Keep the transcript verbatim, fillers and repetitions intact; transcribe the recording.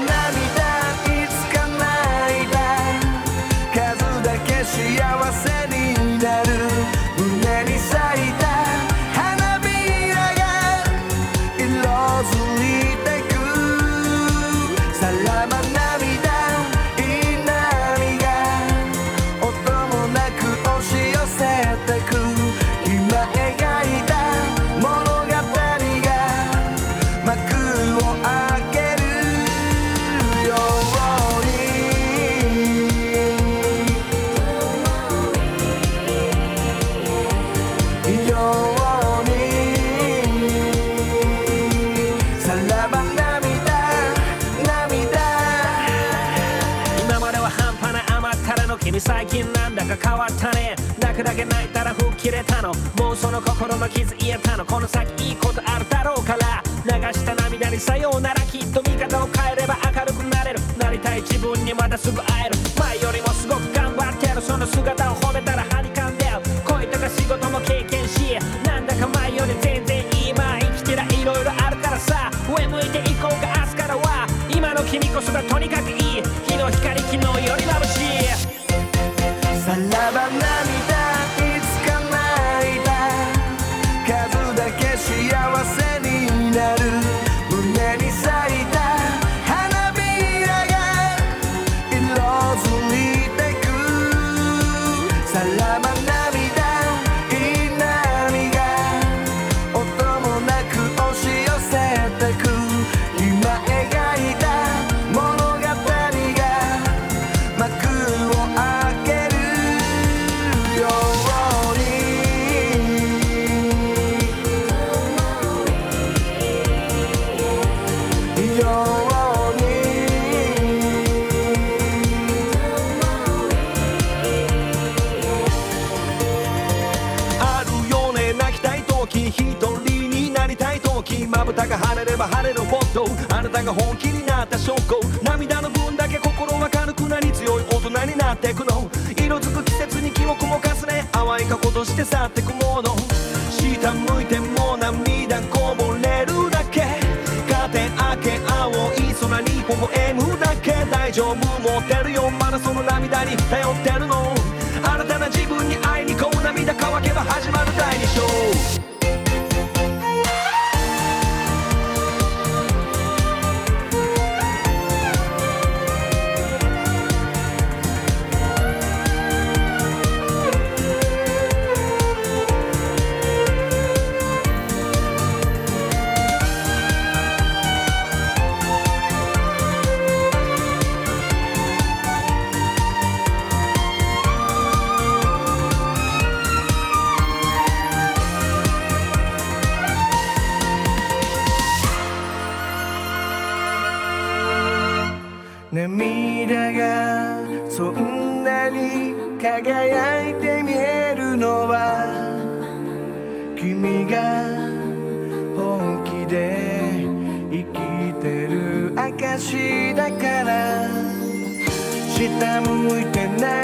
いつか泣いた数だけ幸せになる胸に咲いた花びらが色づいてくさらば涙いい波が音もなく押し寄せてく今描いた物語が幕を開けるようにようにさらば涙涙今までは半端な甘ったれの君最近なんだか変わったね泣くだけ泣いたら吹っ切れたのもうその心の傷癒えたのこの先いいことあるだろうから流した涙にさようならきっと見方を変えれば明るくなれるなりたい自分にまたすぐ会える前よりもすごく頑張ってるその姿を褒めたらはにかんでる恋とか仕事も経験しなんだか前より全然今生きてらいろいろあるからさ上向いていこうが明日からは今の君こそがとにかくいい日の光昨日より眩しいさらば涙いつか泣いた数だけ幸せになる胸に咲いた花びらが色づいてくさらば涙いい波が音もなく押し寄せてく今描いた物語が幕を開けるようにようにあるよね泣きたい時一人になりたい時まぶたが晴れれば晴れるほどあなたが本気になった証拠涙の分だけ心は軽くなり強い大人になってくの色づく季節に記憶もかすれ淡い過去として去ってくもの下向いても涙こぼれるだけカーテン開け青い空に微笑むだけ大丈夫持ってるよまだその涙に頼ってるの新たな自分に会いにこう涙乾けば始まる第二章涙がそんなに輝いて見えるのは君が本気で生きてる証だから下向いてない